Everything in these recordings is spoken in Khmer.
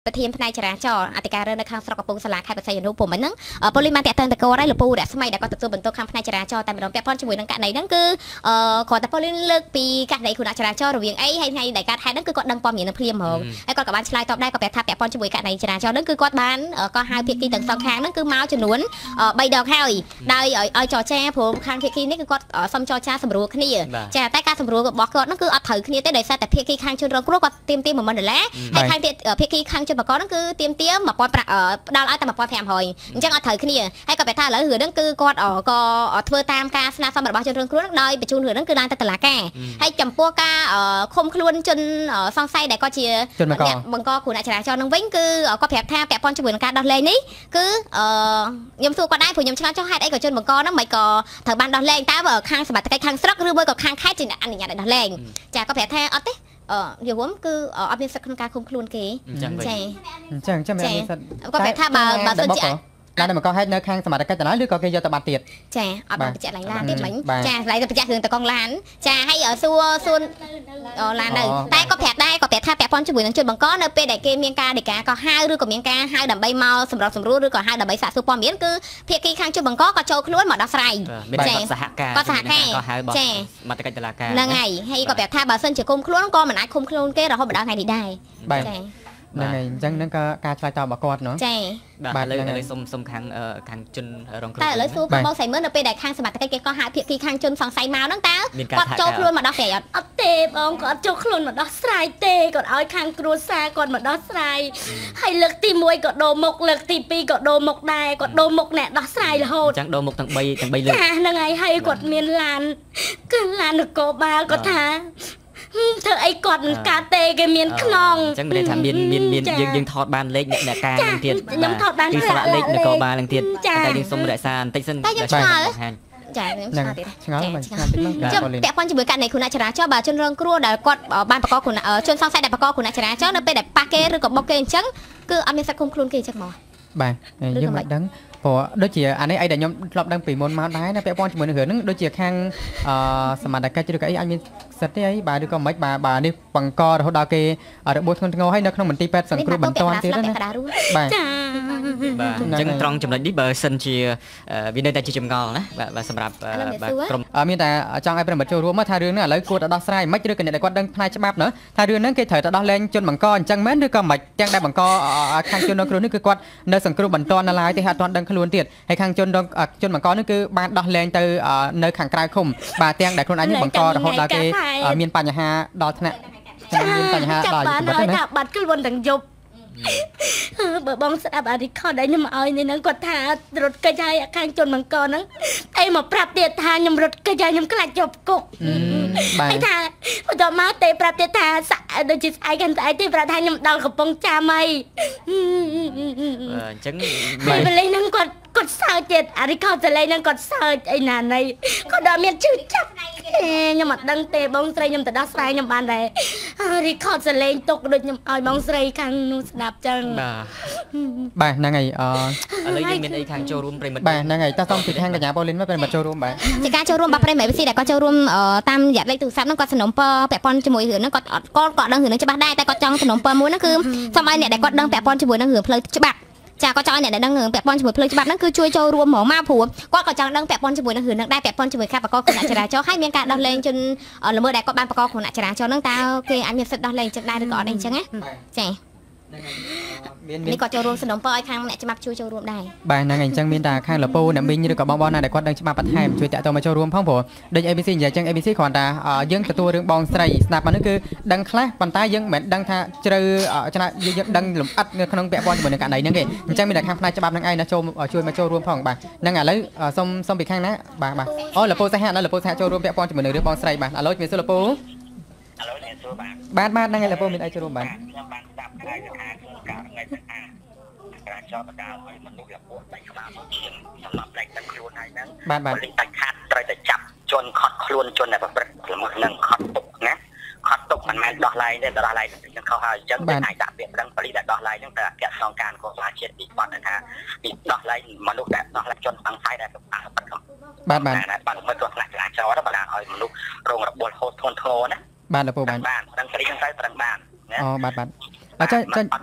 ประเทศพนัยจราจรอธิการเรื่องในข้างสระกระปุกสลากใครประสานรูปผมมันนั่งปริมาณแต่เติมแต่ก็ได้หรือปูแต่สมัยแต่ก็ตัวบนตัวข้างพนัยจราจรแต่ไม่ต้องแปะป้อนช่วยนั่งกันไหนนั่งคือขอแต่พอเลือกปีกันไหนคุณจราจรหรือยังไอ้ให้ไหนการไทยนั่นคือก็ดังปอมอย่างนั้นเพียงเหรอไอ้ก็กับบ้านชลายตอบได้ก็แปะทับแปะป้อนช่วยกันไหนจราจรนั่นคือก็บ้านก็หาเพียงกี่ตึงสองข้างนั่นคือเมาส์จนล้วนใบดอกให้ได้จอแช่ผมข้างเพียงกี่นี่คือก็ซ้ำจอแช่สำรวจขึ้นนี่แช่ใต้การสำรวจบอกก็นั่นคือเอาถือขึ้นนี่แต่โดยใส่แต่เพียงกี่ข้างจนเราก็ก็เตรียมเหมือนมันแล้วให้ข้างเพียงกี่ข้างจนบอกก็นั่นคือเตรียมมาปอยดาวไอ้แต่มาปอยแผ่หอยจังเอาถือขึ้นนี่ให้ก็ไปท่าแล้วหือนั่นคือก็ก็เพื่อตามการสนับสนุนบาจนเรื่องครัวนั่นได้ไปจูนหือนั่นคือลานตลาดแก่ให้จำพวกการคมคลุนจนซองไส้ได้ก็เชียร์เนี่ยบางก็คุณอาจารย์จอนังวิ่งคือก็แผ่ท่าแผ่ปอนช่วยการดอลเลยนี่คือยมสู้ก็ได้ผู้ยมชนะเจ้าให้ได้ก็จนบางก็นั่นไม่ก็ถือบ้านดอลเลยแต่ว่าข้างสมัติข้างสลักหรือว่าก็ข้างค่ายจีนอันนี้อย่างดอลเลยจากก็แผ่ท่าเอาเต้อยู่ผมคือเอาเป็นสักการคมคลุนกี่จังไม่ก็แผ่ท่าบาสนใจนั่นมันก็ให้เนื้อข้างสมัติกันแต่นั้นหรือก็แค่ยอดตะบัดเตียดเอาไปแจกหลายล้านเตียดเหมือนแจกหลายไปแจกถึงแต่กองล้านแจกให้ซัวซุนล้านหนึ่งแต่ก็แผดได้ก็แผดถ้าแผดพรจุบุยนั่งจุดบางก้อนเนเปได้เกมเมียงกาเด็กก็ห้าหรือก็เมียงกาห้าดับใบเมาสำหรับสำรู้หรือก็ห้าดับใบสะสุปอมเมียนคือเพียกี้ข้างจุดบางก้อนก็โจคล้วนหมดดอกไฟแจกก็สหการแจกมาตะกันตลาดการนั่งไงให้ก็แผดถ้าบาเซนจะคุมคล้วนก็มันอาจคุมคล้วนเก้เราเขาบอกได้ไงดีได้นั่งไงจังนั่นก็การชายต่อบกอดเนาะបាទលើសុំខាងជនរងគ្រោះតែឥឡូវសួរបងសៃមើលនៅពេលដែលខាងសមត្ថកិច្ចគេក៏ហៅភាគីខាងជនសង្ស័យមកហ្នឹងតើគាត់ចូលខ្លួនមកដោះស្រាយអត់ទេបងគាត់ចូលខ្លួនមកដោះស្រាយទេគាត់ឲ្យខាងគ្រួសារគាត់មកដោះស្រាយហើយលើកទី1ក៏ដូរមុខលើកទី2ក៏ដូរមុខដែរគាត់ដូរមុខអ្នកដោះស្រាយរហូតអញ្ចឹងដូរមុខទាំង3លើកចាហ្នឹងហើយគាត់មានឡានគឺឡាននគរបាលគាត់ថាធ្វើអីគាត់មិនកាទេគេមានខ្នងអញ្ចឹងមានថាមានយើងថតបានលេខអ្នកការនឹងទៀតខ្ញុំថតបានគឺស្លាកលេខនគរបាលនឹងទៀតតែយើងសុំរក្សាបន្តិចសិនតែខ្ញុំឆ្ងល់ចាខ្ញុំឆ្ងល់ទៀតឆ្ងល់មិនឆ្ងល់ទៀតពាក់ព័ន្ធជាមួយករណីគុណចរាចរណ៍បើជនរងគ្រោះដែលគាត់បានបកគុណជនសង្ស័យដែលបកគុណចរាចរណ៍នៅពេលដែលប៉ះគេឬក៏បុកគេអញ្ចឹងគឺអត់មានសិទ្ធិឃុំខ្លួនគេអញ្ចឹងមកបាទយើងមិនដឹងព្រោះដូចជាអានេះអីដែលខ្ញុំធ្លាប់ដឹងពីមុនមកដែរណាពាក់ព័ន្ធជាមួយនឹងរឿងហ្នឹងដូចជាខាងសមត្ថកិច្ចឬក៏អីអាចមានសិទ្ធិទេអីបាទឬក៏មិនបាទនេះបង្ករហូតដល់គេរបួសធ្ងន់ធ្ងរហើយនៅក្នុងមន្ទីរពេទ្យសង្គ្រោះបន្ទាន់ទៀតណាបាទចាបាទអញ្ចឹងត្រង់ចំណុចនេះបើសិនជាវានៅតែជាចម្ងល់ណាបាទសម្រាប់បាទក្រុមមានតែចង់ឲ្យប្រិមិត្តចូលរួមមកថារឿងហ្នឹងឥឡូវគួរតែដោះស្រាយមិនឬក៏អ្នកដែលគាត់ដឹងផ្នែកច្បាប់ណាថារឿងហ្នឹងគេត្រូវតែដោះលែងជនបង្កអញ្ចឹងមែនឬក៏មិនទាំងដែលបង្កខាងជនរងគ្រោះនេះគឺគាត់នៅសង្គ្រោះបន្ទាន់នៅឡើយទេអត់ទាន់ដឹងខ្លួនទៀតហើយខាងជនបង្កនេះគឺបានដោះលែងទៅនៅខាងក្រៅឃុំបាទទាំងដែលខ្លួនឯងបង្ករហូតដល់គេមានបញ្ហាដល់ថ្នាក់មានបញ្ហាដល់ថាបាត់ខ្លួនទាំងយប់បើបងស្ដាប់អារីខតដែលខ្ញុំឲ្យនេះហ្នឹងគាត់ថារត់កិច្ចឲ្យខាងជនបង្កហ្នឹងអីមកប្រាប់ទៀតថាខ្ញុំរត់កិច្ចឲ្យខ្ញុំខ្លាចជាប់គុកហើយថាបន្តមកទេប្រាប់ទៀតថាដូចជាស្អែកកាន់ស្អែកទេប្រាប់ថាខ្ញុំដល់កំពង់ចាមអីអញ្ចឹងពេលហ្នឹងគាត់សើចទៀតអារីខតសលេងហ្នឹងគាត់សើចអីណាណៃគាត់ដល់មានជឿចាប់ខ្ញុំអត់ដឹងទេបងស្រីខ្ញុំទៅដោះស្រាយខ្ញុំបានដែររីខតសលេងទុកដូចខ្ញុំឲ្យបងស្រីខាងនោះស្ដាប់ចឹងបាទហ្នឹងហើយឥឡូវយើងមានអីខាងចូលរួមប្រិមិត្តបាទហ្នឹងហើយតោះសូមពីខាងកញ្ញាប៉ូលីនមកប្រិមិត្តចូលរួមបាទជាការចូលរួមរបស់ប្រិមិត្តវិស័យដែលគាត់ចូលរួមតាមរយៈលេខទូរស័ព្ទហ្នឹងគាត់សំណុំពរពាក់ព័ន្ធជាមួយរឿងហ្នឹងគាត់ដឹងរឿងហ្នឹងច្បាស់ដែរតែគាត់ចង់សំណុំពរមួយហ្នឹងគឺសូមឲ្យអ្នកដែលគាត់ដឹងពាក់ព័ន្ធជាមួយនឹងរឿងផ្លូវច្បាប់ចាក៏ចង់អ្នកដែលដឹងរឿងពាក់ព័ន្ធជាមួយផ្លូវច្បាប់ហ្នឹងគឺជួយចូលរួមហ្មងមកព្រោះគាត់ក៏ចង់ដឹងពាក់ព័ន្ធជាមួយនឹងរឿងហ្នឹងដែរពាក់ព័ន្ធជាមួយការបកគណៈចរាចរណ៍ហើយមានការដោះលែងជនល្មើសដែលគាត់បានបកគណៈចរាចរណ៍ហ្នឹងតើគេអាចមានសិទ្ធិដោះលែងចឹងដែរឬក៏អត់អីចឹងណាចានេះក៏ចូលរួមសំណុំពរឲ្យខាងអ្នកច្បាប់ជួយចូលរួមដែរបាទហ្នឹងហើយអញ្ចឹងមានតែខាងលពូអ្នកមីងឬក៏បងណាដែលគាត់ដឹងច្បាប់បន្ថែមជួយតាក់ទងមកចូលរួមផងព្រោះដូច ABC និយាយចឹង ABC គ្រាន់តែយើងទទួលរឿងបងស្រីស្ដាប់មកនេះគឺដឹងខ្លះប៉ុន្តែយើងមិនដឹងថាជ្រៅចំណាយើងដឹងលម្អិតនៅក្នុងពាក់ព័ន្ធជាមួយនឹងករណីហ្នឹងទេអញ្ចឹងមានតែខាងផ្នែកច្បាប់ហ្នឹងឯងណាចូលជួយមកចូលរួមផងបាទហ្នឹងឥឡូវសុំពីខាងណាបាទអូលពូសហលពូសហចូលរួមពាក់ព័ន្ធជាមួយនឹងរឿងបងស្រីបាទឥឡូវជំរាបសួរលពូឥឡូវជំរាបសួរបាទហ្នឹងហើយលពូមានអីចូលរួមបាទខ្ញុំបានស្ដាប់ហើយថាការថ្ងៃស្អាតការចោទប្រកាន់ឲ្យមនុស្សរពុះដៃក្បាលមកជាសម្រាប់ដៃទឹកខ្លួនហើយហ្នឹងបាទតែខាត់ត្រូវតែចាប់ជនខត់ខ្លួនជនដែលប្រព្រឹត្តល្មើសនឹងខត់ទុកណាខត់ទុកមិនមែនដោះលែងទេដោះលែងនឹងខុសហើយអញ្ចឹងតែអាចដាក់ពាក្យប្តឹងប៉ូលីសដែលដោះលែងហ្នឹងតែអគ្គស្នងការកងទ័ពជាតិពីគាត់ថាពីដោះលែងមនុស្សដែលដោះលែងជនសង្ស័យដែលប្រព្រឹត្តបាទមើលទស្សនៈចរាចរណ៍បណ្ដាឲ្យមនុស្សរងរបួសហូរធ្ងន់ធ្ងរណាបាទលពូបាទដឹងស្រីហ្នឹងទៅប្រឹងបានអូបាទចាវ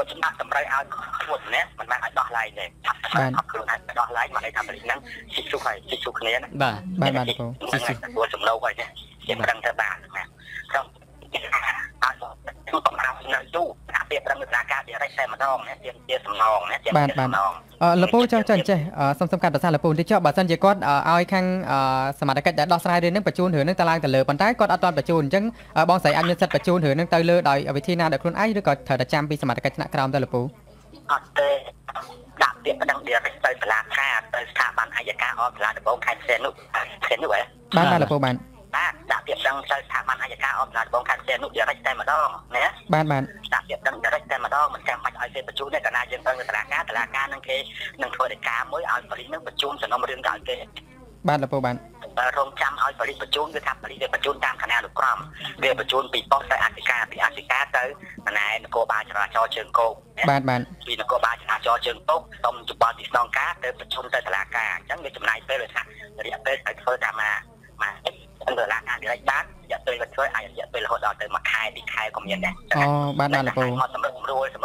ចំណាក់តម្រូវឲ្យខ្លួនណាមិនបានឲ្យដោះលែងទេខ្លួនឲ្យដោះលែងមកឲ្យថាប៉ូលីសហ្នឹងស៊ីស៊ូហើយស៊ីស៊ូគ្នាណាបាទលោកពូស៊ីស៊ូទទួលចំណូលហើយណាខ្ញុំដឹងថាបានណាខ្ញុំគឺបំរើនៅយូរអាពាក្យប្រឹងសាការវារេចតែម្ដងណាជាសំណងណាជាសំណងលោកពូចុះចេះសុំកាត់ប្រសាសន៍លោកពូតិចចុះបើសិនជាគាត់ឲ្យខាងសមាជិកដែលដោះស្រាយរឿងហ្នឹងបញ្ជូនរឿងហ្នឹងទៅឡើងទៅលើប៉ុន្តែគាត់អត់ទាន់បញ្ជូនអញ្ចឹងបងស្រីអាចមានសិទ្ធិបញ្ជូនរឿងហ្នឹងទៅលើដោយវិធីណាដោយខ្លួនឯងឬក៏ត្រូវតែចាំពីសមាជិកថ្នាក់ក្រោមទៅលោកពូអត់ទេដាក់ពាក្យប្រឹងវារេចទៅសាលាខាទៅស្ថាប័នអัยការអមសាលាដំបងខេត្តផ្សេងនោះហ៎បាទលោកពូបានដាក់ពាក្យដឹងទៅស្ថាប័នអัยការអមសាលាដំបងខេត្តផ្សេងនោះវារេចតែម្ដងណាបាទដាក់ពាក្យដឹងវារេចតែម្ដងមិនចាំបាច់ឲ្យគេបញ្ជូនទេកាលណាយើងទៅសាលាការនឹងគេនឹងធ្វើដីកាមួយឲ្យប៉ូលីសនឹងបញ្ជូនសំណុំរឿងទៅឲ្យគេបាទលោកពូបានបើរងចាំឲ្យប៉ូលីសបញ្ជូនគឺថាប៉ូលីសវាបញ្ជូនតាមគណៈអនុក្រមវាបញ្ជូនពីប៉ុស្តិ៍ទៅអធិការពីអធិការទៅណែនគរបាលចរាចរណ៍ជើងគោកបាទពីនគរបាលចរាចរណ៍ជើងគោកសុំយោបល់ទីស្នងការទៅប្រជុំទៅតុលាការអញ្ចឹងវាចំណាយពេលថារយៈពេលឲ្យធ្វើតាមតុលាការវារេចបានរយៈពេលក៏ធ្វើអាចរយៈពេលរហូតដល់ទៅ1ខែ2ខែក៏មានដែរអូបាទលោកពូមកសម្រួលអញ្ចឹង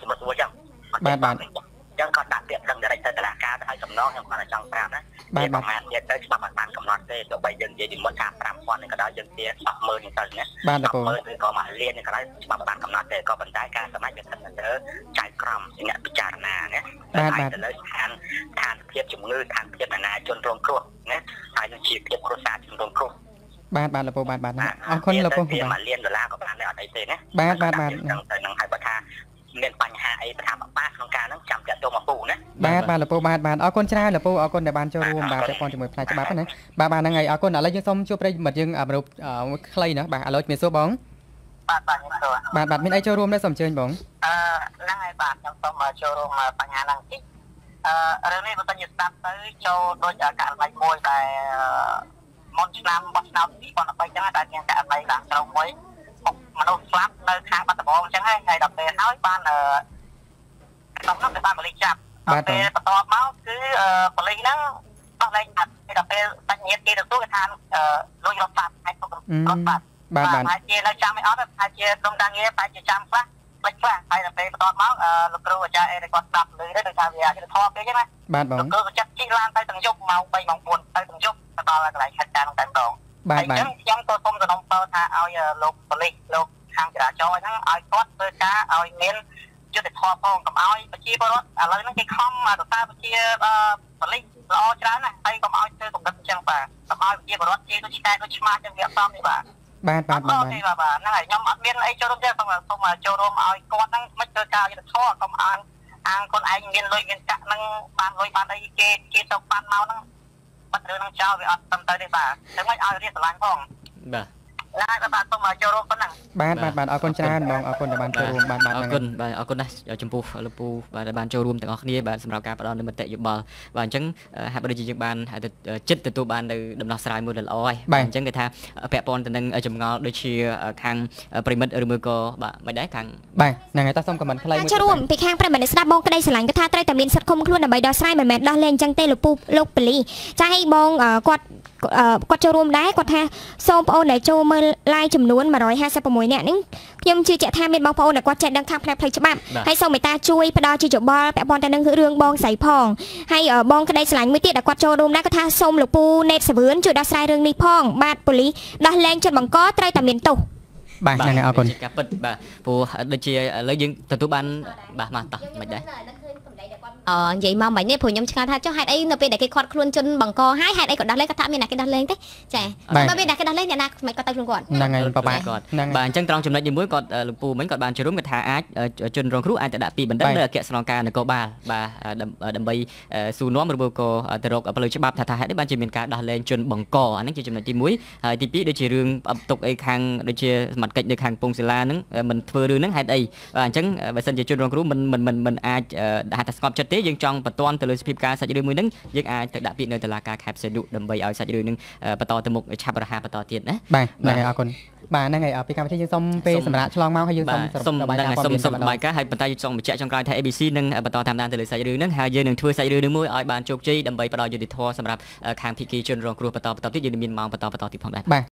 ចឹងគាត់ដាក់ពាក្យដឹងdirect ទៅតុលាការទៅឲ្យសំណងខ្ញុំគាត់ចង់ប្រាប់ណាបាទប្រហែលទៀតទៅច្បាប់បានកំណត់ទេទោះបីយើងនិយាយពីមុនថា 5000 នេះក៏ដោយយើងទា100000នេះទៅណាបាទលោកពូ 100000ឬក៏1លាននេះក៏ដោយច្បាប់បានកំណត់ទេក៏ប៉ុន្តែការសម្រេចវាស្ថិតនៅលើចៅក្រមអ្នកពិចារណាណាបាទទៅលើស្ថានភាពជំងឺស្ថានភាពអាណាជនរងគ្រោះណាហើយនឹងជីវភាពគ្រួសារជនរងគ្រោះបាទលោកពូបាទអរគុណលោកពូ 1លានដុល្លារក៏បានដែរអត់អីទេណាបាទទៅនឹងហើយបើថាមានបញ្ហាអីថាបបាក្នុងការហ្នឹងចាំចាត់ទុកមកពូណាបាទលោកពូបាទអរគុណច្រើនលោកពូអរគុណដែលបានចូលរួមបាទពាក់ព័ន្ធជាមួយផ្នែកច្បាប់ណាបាទហ្នឹងហើយអរគុណឥឡូវយើងសូមជួបប្រិយមិត្តយើងមនុស្សខ្លីណាបាទឥឡូវជំរាបសួរបងបាទមានអីចូលរួមដែរសូមអញ្ជើញបងហ្នឹងហើយបាទខ្ញុំសូមចូលរួមបញ្ហាហ្នឹងតិចរឿងនេះបើសិនជាស្ដាប់ទៅចូលដូចករណីមួយដែលមុនឆ្នាំបោះឆ្នោត2013ចឹងតែមានករណីឡើងក្រុមមួយមនុស្សស្លាប់នៅខាងបាត់ដំបងអញ្ចឹងហើយដល់ពេលហើយបានដល់នោះបានប៉ូលីសចាប់ដល់ពេលបន្ទាប់មកគឺប៉ូលីសហ្នឹងដោះលែងអត់ដល់ពេលបញ្ញាគេទទួលថាលុយរត់បាត់ហើយទុករត់បាត់ហើយជានៅចាំមិនអត់ហើយជាក្រុមការងារតែជាចាំខ្លះលេចខ្លះហើយដល់ពេលបន្ទាប់មកលោកគ្រូអាចារ្យអេគាត់ស្ដាប់លឺទៅថាវាអធិធម៌ពេកហ្នឹងណាបាទបងលោកគ្រូក៏ចាត់ជីកឡានទៅទាំងយប់ម៉ោង3ម៉ោង4ទៅទាំងយប់ទៅដល់កន្លែងខេត្តការនោះតែម្ដងបាទខ្ញុំក៏សូមសំណូមពរថាឲ្យលោកប៉ូលីសលោកខាងចរាចរណ៍ហ្នឹងឲ្យគាត់ធ្វើការឲ្យមានយុត្តិធម៌ផងកុំឲ្យប្រជាពលរដ្ឋឥឡូវហ្នឹងគេខំទៅតាមប្រជាប៉ូលីសល្អច្រើនណាស់ហើយកុំឲ្យធ្វើកំណត់អញ្ចឹងបាទកុំឲ្យប្រជាពលរដ្ឋជាដូចឆ្កែដូចឆ្មាចឹងវាអត់សមទេបាទបាទហ្នឹងហើយខ្ញុំអត់មានអីចូលរួមទេសូមចូលរួមឲ្យគាត់ហ្នឹងមិនធ្វើការយុត្តិធម៌កុំអាងខ្លួនឯងមានលុយមានកាក់ហ្នឹងបានលុយបានអីគេទៅបានមកហ្នឹងបាត់រឿងហ្នឹងចោលវាអត់ទៅទេបាទតែមិនឲ្យរៀបស្រឡាញ់ផងបាទឡាយបាទសូមចូលរួមប៉ុណ្ណឹងបាទអរគុណច្រើនបងអរគុណដែលបានចូលរួមបាទអរគុណបាទអរគុណណាស់ចំពោះលោកពូបាទដែលបានចូលរួមទាំងអស់គ្នាបាទសម្រាប់ការផ្ដល់នូវមតិយោបល់បាទអញ្ចឹងហាក់បីដូចជាយើងបានចិត្តទទួលបាននៅដំណោះស្រាយមួយដ៏ល្អហើយបាទអញ្ចឹងគេថាពាក់ព័ន្ធទៅនឹងចម្ងល់ដូចជាខាងប្រិមិត្តឬមួយក៏បាទមិនដែរខាងបាទហ្នឹងហើយតោះសូមខមមិនខ្លីមួយចូលរួមពីខាងប្រិមិត្តស្ដាប់បងក្តីស្រឡាញ់គាត់ថាត្រូវតែមានសិទ្ធិឃុំខ្លួនដើម្បីដោះស្រាយមិនមែនដោះលែងអញ្ចឹងទេលោកពូលោកប៉ូលីចាឲ្យបងគាត់ចូលរួមដែរគាត់ថាសូមបងប្អូនដែលចូលមើល live ចំនួន156នាក់នេះខ្ញុំជឿជាក់ថាមានបងប្អូនដែលគាត់ចេះដឹងខាងផ្នែកផ្លូវច្បាប់ហើយសូមមេត្តាជួយផ្ដល់ជាយោបល់ពាក់ព័ន្ធទៅនឹងរឿងបងស្រីផងហើយបងក្តីស្រឡាញ់មួយទៀតដែលគាត់ចូលរួមដែរគាត់ថាសូមលោកពូណេតសាវឿនជួយដោះស្រាយរឿងនេះផងបាទប៉ូលីសដោះលែងជនបង្កត្រូវតែមានទោសបាទហ្នឹងហើយអរគុណការពិតបាទព្រោះដូចជាឥឡូវយើងទទួលបានបាទមកតោះមិនដែរនិយាយមកមិញនេះព្រោះខ្ញុំឆ្ងល់ថាចុះហេតុអីនៅពេលដែលគេខាត់ខ្លួនជនបង្កហើយហេតុអីក៏ដោះលែងគាត់ថាមានអ្នកគេដោះលែងទេចាបើមានអ្នកគេដោះលែងអ្នកណាមិនគាត់ទៅខ្លួនគាត់ហ្នឹងហើយបបាគាត់បាទអញ្ចឹងត្រង់ចំណុចនេះមួយគាត់លោកពូមិញគាត់បានចូលរួមគាត់ថាអាចជនរងគ្រោះអាចទៅដាក់ពីបណ្ដឹងលើអគ្គស្នងការនគរបាលបាទដើម្បីសួរនាំឬក៏ទៅរកផ្លូវច្បាប់ថាហេតុអីបានជាមានការដោះលែងជនបង្កអានេះជាចំណុចទី1ហើយទី2ដូចជារឿងផ្ទុកអីខាងដូចជាសមត្ថកិច្ចនៅខាងពងសិលាហ្នឹងមិនធ្វើរឿងហ្នឹងហេតុអីបាទអញ្ចឹងបើសិនជាជនរងគ្រោះមិនអាចហៅថាស្ងប់ចិត្តទេយើងចង់បន្ទាន់ទៅលើសភាពការសាច់រឿងមួយហ្នឹងយើងអាចទៅដាក់ពាក្យនៅតុលាការខេត្តផ្សេងដើម្បីឲ្យសាច់រឿងហ្នឹងបន្តទៅមុខឆាប់រហ័សបន្តទៀតណាបាទហ្នឹងហើយអរគុណបាទហ្នឹងហើយពីកម្មវិធីយើងសូមពេលសម្រាប់ឆ្លងមកហើយយើងសូមបាយការសូមបាយការហើយបន្តយើងសូមបញ្ជាក់ចុងក្រោយថា ABC នឹងបន្តតាមដានទៅលើសាច់រឿងហ្នឹងហើយយើងនឹងធ្វើសាច់រឿងនេះមួយឲ្យបានជោគជ័យដើម្បីផ្ដល់យុត្តិធម៌សម្រាប់ខាងភាគីជនរងគ្រោះបន្តទៀតយើងមានម៉ោងបន្តទៀតផងដែរបាទ